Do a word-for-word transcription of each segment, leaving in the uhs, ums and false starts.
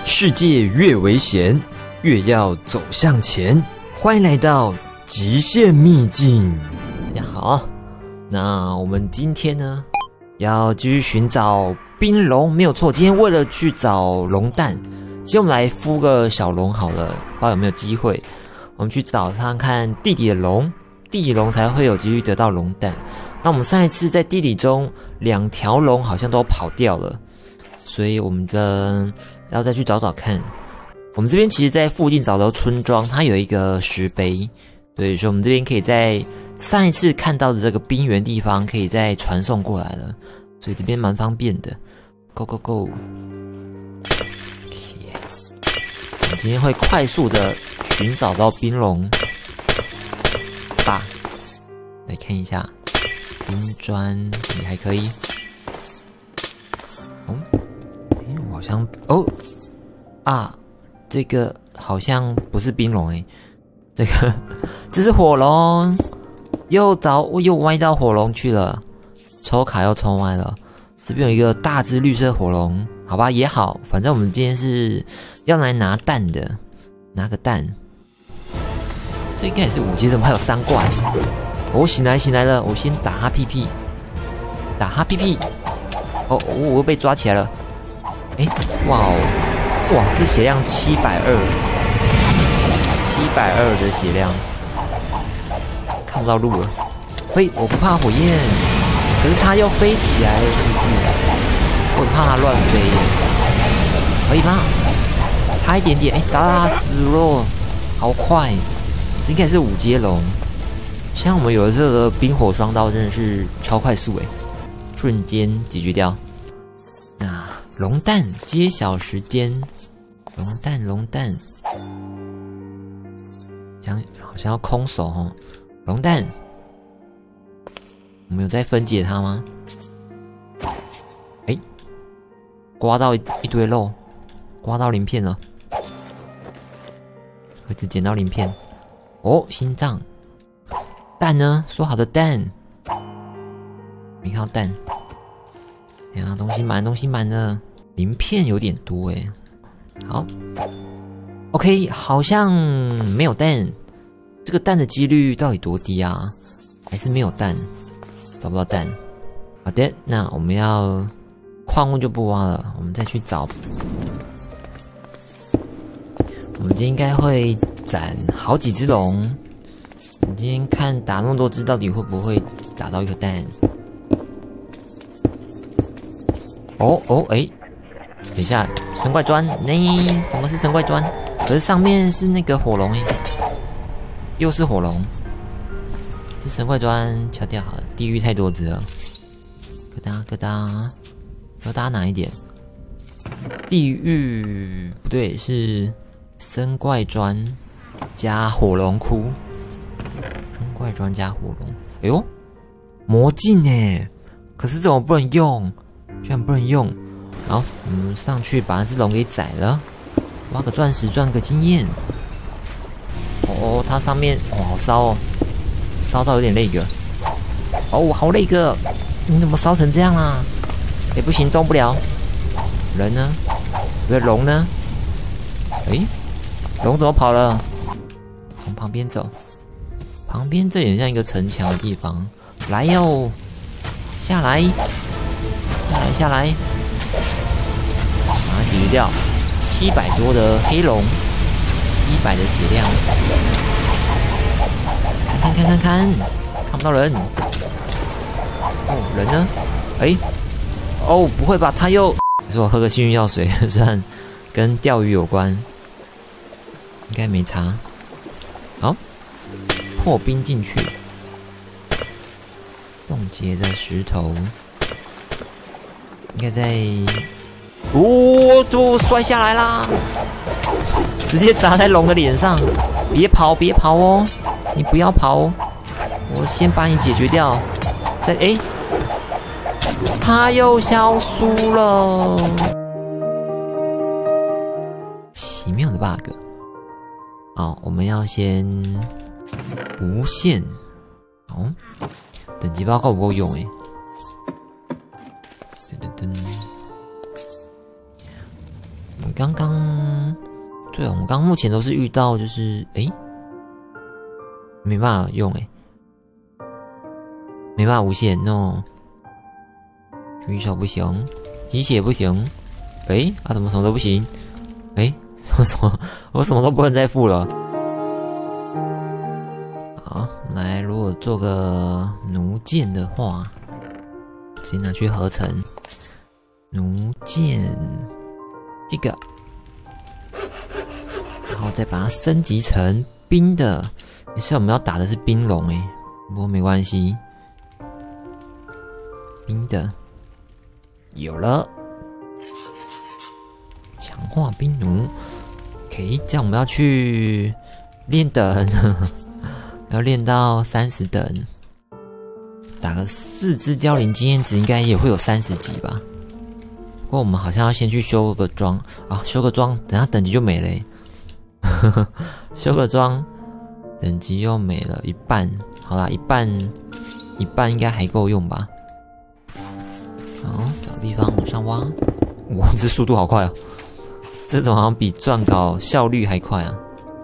世界越危险，越要走向前。欢迎来到极限秘境。大家好，那我们今天呢，要继续寻找冰龙，没有错。今天为了去找龙蛋，今天我们来孵个小龙好了，不知道有没有机会。我们去找看看地底的龙，地底龙才会有机会得到龙蛋。那我们上一次在地底中，两条龙好像都跑掉了，所以我们的要再去找找看。我们这边其实在附近找到村庄，它有一个石碑，对，所以我们这边可以在上一次看到的这个冰原地方，可以再传送过来了，所以这边蛮方便的。Go go go！ Okay. 我们今天会快速的寻找到冰龙吧，来看一下。冰砖也还可以。哦，诶，我好像哦啊，这个好像不是冰龙诶，这个这是火龙，又找又歪到火龙去了，抽卡又抽歪了。这边有一个大只绿色火龙，好吧也好，反正我们今天是要来拿蛋的，拿个蛋。这应该也是五阶，怎么还有三怪？我、哦、醒来醒来了，我先打哈屁屁，打哈屁屁。哦，我又被抓起来了。哎，哇哦，哇，这血量七百二，七百二的血量，看不到路了。嘿，我不怕火焰，可是它要飞起来了，是不是？我很怕它乱飞耶，可以吗？差一点点，哎，打死了，好快！这应该是五阶龙。像我们有的这个冰火双刀真的是超快速诶，瞬间解决掉。那龙蛋揭晓时间，龙蛋龙蛋，像好像要空手哦。龙蛋，我们有在分解它吗？哎，刮到一堆肉，刮到鳞片了，我只捡到鳞片。哦，心脏。蛋呢？说好的蛋，没看到蛋。等下东西满，东西满了，鳞片有点多诶。好 ，OK， 好像没有蛋。这个蛋的几率到底多低啊？还是没有蛋？找不到蛋。好的，那我们要矿物就不挖了，我们再去找。我们今天应该会攒好几只龙。我今天看打那么多只，到底会不会打到一颗蛋？哦哦，哎，等一下，神怪砖，那、欸、怎么是神怪砖？可是上面是那个火龙哎，又是火龙。这神怪砖敲掉好了，地狱太多只了。咯哒咯哒，要大哪一点？地狱不对，是神怪砖加火龙窟。怪专家火龙，哎呦，魔镜哎！可是怎么不能用？居然不能用！好，我们上去把那只龙给宰了，挖个钻石赚个经验。哦，它上面哇好烧哦，烧到有点那个。哦，好那个，你怎么烧成这样啊？哎，不行，动不了。人呢？不对，龙呢？哎，龙怎么跑了？从旁边走。旁边这也像一个城墙的地方，来哟，下来，下来下来，把它解决掉。七百多的黑龙，七百的血量，看看看看看，看不到人。哦，人呢？哎，哦，不会吧？他又说我喝个幸运药水，虽然跟钓鱼有关，应该没差。好。破冰进去，冻结的石头应该在，哦，都摔下来啦！直接砸在龙的脸上，别跑，别跑哦，你不要跑哦，我先把你解决掉。再哎，他又消失了，奇妙的 bug。好，我们要先。无限，哦，等级包够不够用诶？噔噔噔， 们刚刚，对，我们刚刚目前都是遇到就是哎、欸，没办法用哎、欸，没办法无限 no， 举手不行，机械不行，哎、欸、啊怎么什么都不行？哎、欸，我什么我什么都不能再付了。好，来，如果做个弩箭的话，直接拿去合成弩箭这个，然后再把它升级成冰的。虽然我们要打的是冰龙诶，不过没关系，冰的有了，强化冰弩。OK， 这样我们要去练等。要练到三十等，打个四只凋零经验值应该也会有三十级吧。不过我们好像要先去修个装啊，修个装，等下等级就没了欸。修个装，等级又没了一半。好啦，一半一半应该还够用吧。好，找地方往上挖。哇，这速度好快哦！这种好像比撰稿效率还快啊。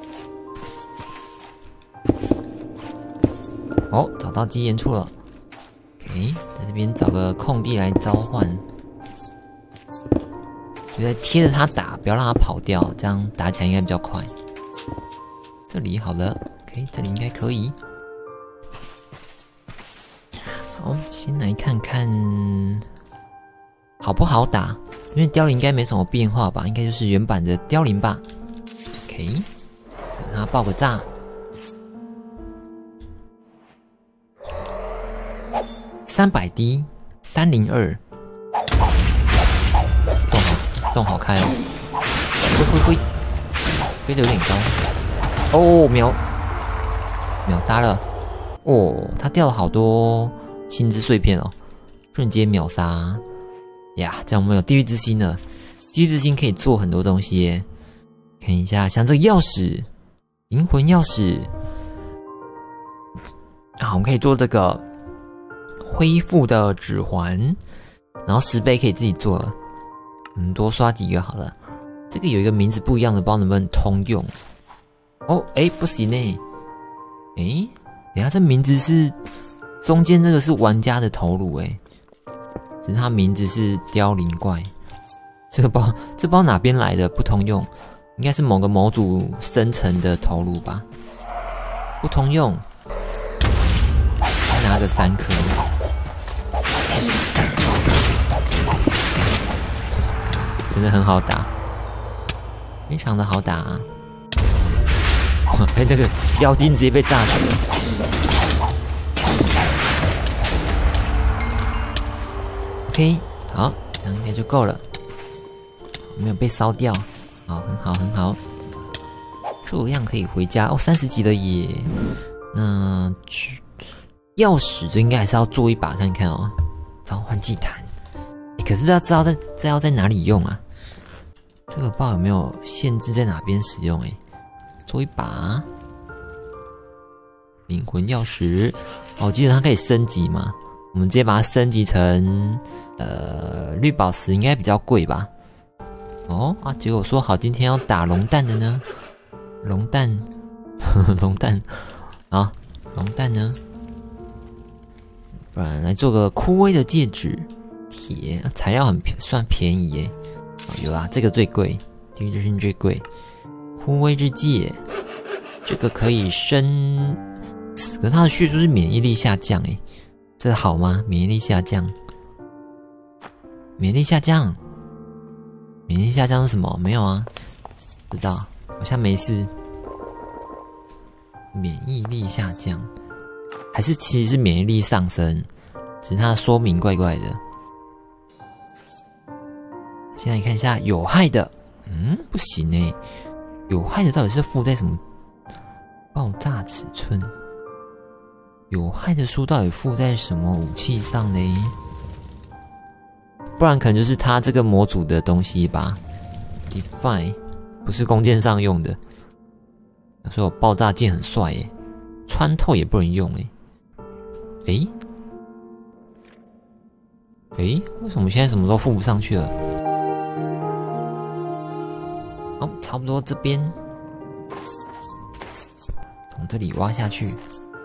哦，找到基岩处了。OK， 在这边找个空地来召唤，就在贴着它打，不要让它跑掉，这样打起来应该比较快。这里好了 ，OK， 这里应该可以。好，先来看看好不好打，因为凋零应该没什么变化吧，应该就是原版的凋零吧。OK， 让它爆个炸。三百滴，三零二，洞好，洞好开哦，挥挥挥，飞得有点高，哦，秒秒杀了，哦，他掉了好多心之碎片哦，瞬间秒杀呀！这样我们有地狱之心了，地狱之心可以做很多东西耶，看一下，像这个钥匙，灵魂钥匙，好，我们可以做这个。恢复的指环，然后十倍可以自己做了，嗯，多刷几个好了。这个有一个名字不一样的，不知道能不能通用。哦，哎，不行呢。哎，等一下这名字是中间这个是玩家的头颅哎，只是它名字是凋零怪。这个包这包哪边来的不通用？应该是某个模组生成的头颅吧？不通用。拿个三颗。真的很好打，非常的好打啊！哎，那个妖精直接被炸死了。OK， 好，这样应该就够了，没有被烧掉。好，很好，很好。这样可以回家哦，三十级了耶。那去钥匙，这应该还是要做一把看看哦。召唤祭坛，欸、可是要知道在这要在哪里用啊？这个不知道有没有限制在哪边使用诶、欸，做一把灵魂钥匙，哦，我记得它可以升级嘛，我们直接把它升级成呃绿宝石，应该比较贵吧？哦啊，结果说好今天要打龙蛋的呢，龙蛋，龙蛋啊，龙蛋呢？不然来做个枯萎的戒指，铁材料很算便宜耶。哦、有啊，这个最贵，地狱之心最贵。枯萎之戒，这个可以升，可是它的叙述是免疫力下降诶，这个好吗？免疫力下降，免疫力下降，免疫力下降是什么？没有啊，不知道，好像没事。免疫力下降，还是其实是免疫力上升，只是它的说明怪怪的。现在看一下有害的，嗯，不行诶，有害的到底是附在什么？爆炸尺寸，有害的书到底附在什么武器上呢？不然可能就是它这个模组的东西吧。Define 不是弓箭上用的。所以我爆炸剑很帅耶，穿透也不能用耶。诶诶，为什么现在什么都附不上去了？ 好，差不多这边，从这里挖下去。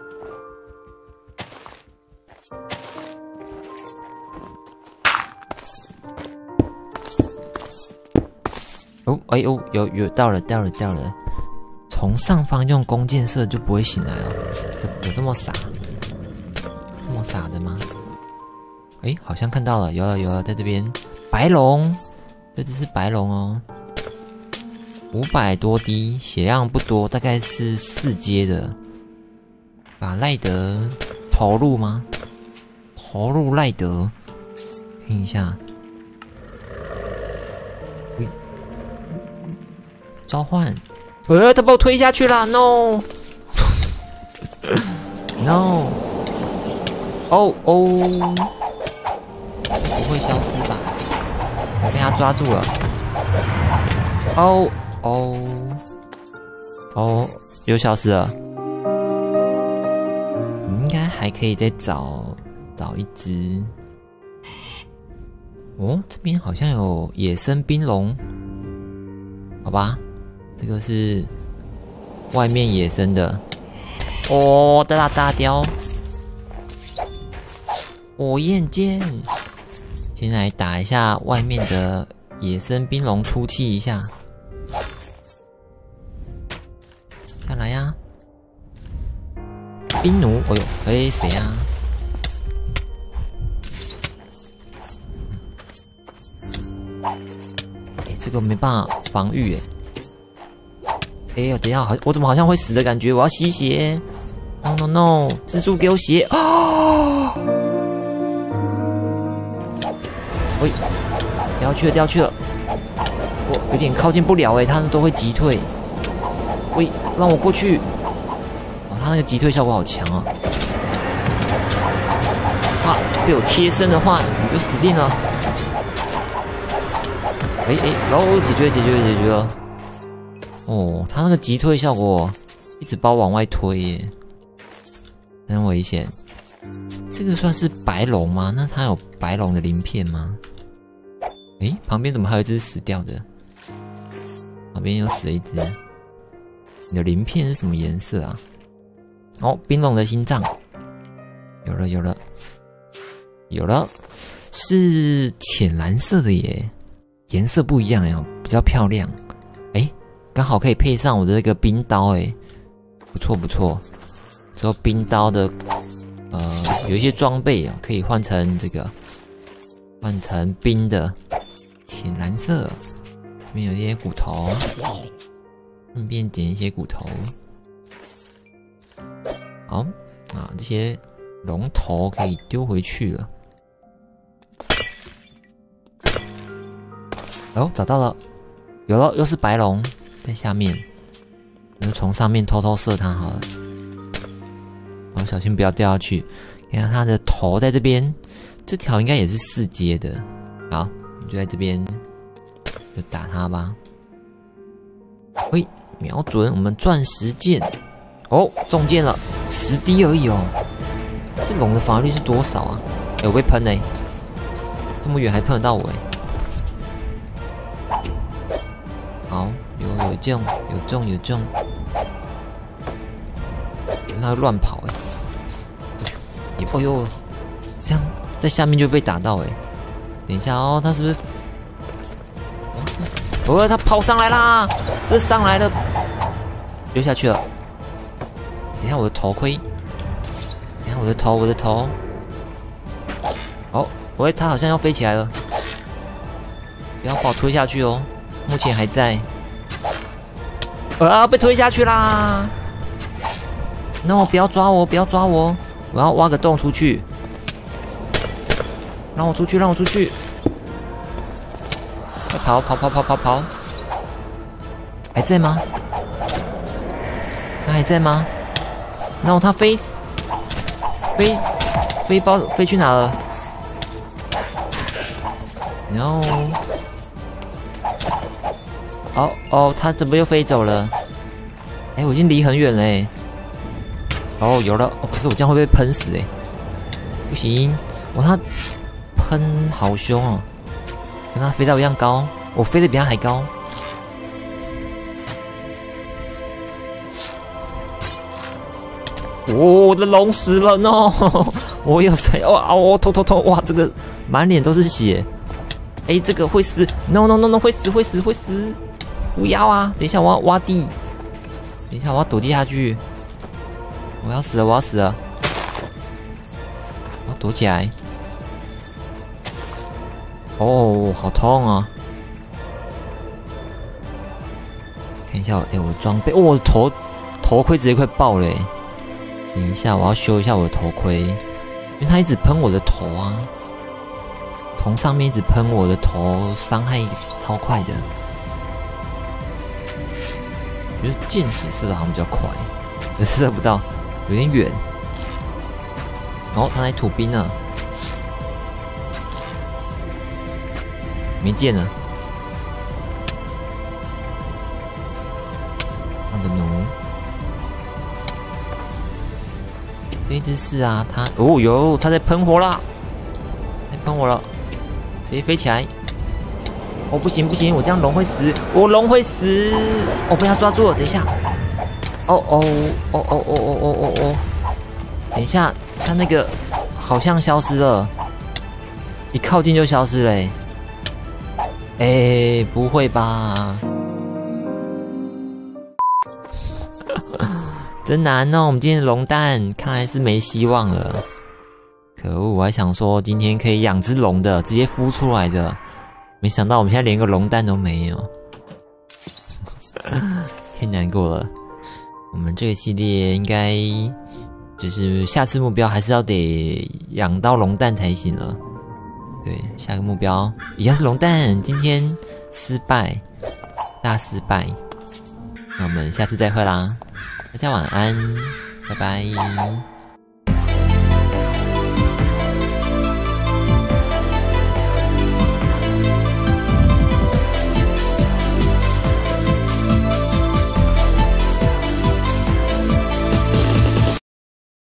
哦，哎呦，有有到了，到了，到了！从上方用弓箭射就不会醒来了，有有这么傻？这么傻的吗？哎，好像看到了，有了有了，在这边，白龙，这只是白龙哦，五百多滴，血量不多，大概是四阶的。把赖德投入吗？投入赖德，看一下。召唤，呃，他把我推下去了 ，no，no， 哦哦，不会消失吧？被他抓住了，哦哦哦，又消失了，应该还可以再找找一只。哦，这边好像有野生冰龙，好吧。这个是外面野生的哦，大大雕，火焰剑，先来打一下外面的野生冰龙，出气一下，下来呀、啊，冰奴，哎呦，哎谁啊？哎，这个没办法防御哎。哎呦，等一下，好，我怎么好像会死的感觉？我要吸血 ！No No No！ 蜘蛛给我血啊！喂，掉下去了，掉下去了！我有点靠近不了哎，他们都会击退。喂，让我过去！哦，他那个击退效果好强啊！啊，被我贴身的话，你就死定了！哎哎，然后解决解决解决了。哦，他那个击退效果一直把我往外推耶，很危险。这个算是白龙吗？那他有白龙的鳞片吗？诶，旁边怎么还有一只死掉的？旁边又死了一只。你的鳞片是什么颜色啊？哦，冰龙的心脏，有了有了有了，是浅蓝色的耶，颜色不一样耶，比较漂亮。诶。刚好可以配上我的这个冰刀，哎，不错不错。之后冰刀的，呃，有一些装备啊，可以换成这个，换成冰的浅蓝色，里面有一些骨头，顺便捡一些骨头。好啊，这些龙头可以丢回去了。哦，找到了，有了，又是白龙。在下面，我就从上面偷偷射它好了。好，小心不要掉下去。看看它的头在这边，这条应该也是四阶的。好，我们就在这边，就打它吧。喂，瞄准我们钻石剑。哦，中箭了，十滴而已哦。这龙的防御率是多少啊？哎、欸，我被喷哎、欸，这么远还喷得到我哎、欸。好。有有中有中有中，他会乱跑哎、欸！哎呦，这样在下面就被打到哎、欸！等一下哦，他是不是？哦，他跑上来啦！这上来了，丢下去了。等一下我的头盔，等一下我的头，我的头。哦，喂，他好像要飞起来了，不要把我推下去哦，目前还在。啊！被推下去啦 ！No， 不要抓我，不要抓我！我要挖个洞出去，让我出去，让我出去！快跑，跑，跑，跑，跑，跑！还在吗？他还在吗？然后他飞，飞，飞包飞去哪了？然后。哦哦，他怎么又飞走了？哎，我已经离很远了哎。哦，有了，哦，可是我这样会被喷死哎！不行，我他喷好凶哦，跟他飞到一样高，我飞得比他还高。 哦，我的龙死了 ，no！ 我有谁？哇，我头头头，哇，这个满脸都是血。哎，这个会死 ，no no no no， 会死会死会死！不要啊！等一下，我要挖地。等一下，我要躲地下去。我要死了，我要死了！我要躲起来。哦，好痛啊！看一下，哎，我的装备，哦，我的头头盔直接快爆了。等一下，我要修一下我的头盔，因为它一直喷我的头啊，从上面一直喷我的头，伤害超快的。觉得箭矢射的好像比较快，可是射不到，有点远。哦，他来吐兵了，没箭了。他的弩，这只是啊，他哦哟，他在喷火啦，在喷火了，直接飞起来。哦，不行不行，我这样龙会死，我龙会死！哦，被他抓住了，等一下。哦哦哦哦哦哦哦哦哦！等一下，他那个好像消失了，一靠近就消失了。哎，不会吧？真难哦！我们今天的龙蛋看来是没希望了。可恶，我还想说今天可以养只龙的，直接孵出来的。没想到我们现在连个龙蛋都没有，太难过了。我们这个系列应该就是下次目标还是要得养到龙蛋才行了。对，下个目标一样是龙蛋，今天失败，大失败。那我们下次再会啦，大家晚安，拜拜。